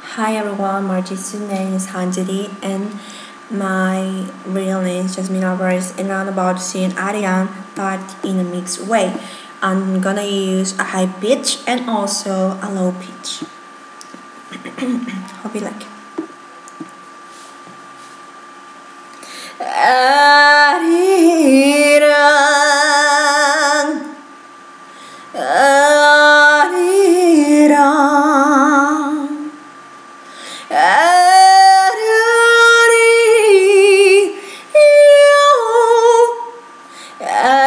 Hi everyone, my registered name is Hanjali and my real name is Jasmine Alvarez, and I'm about to sing arirang but in a mixed way. I'm gonna use a high pitch and also a low pitch. Hope you like it. Arirang, arirang, arari, yo,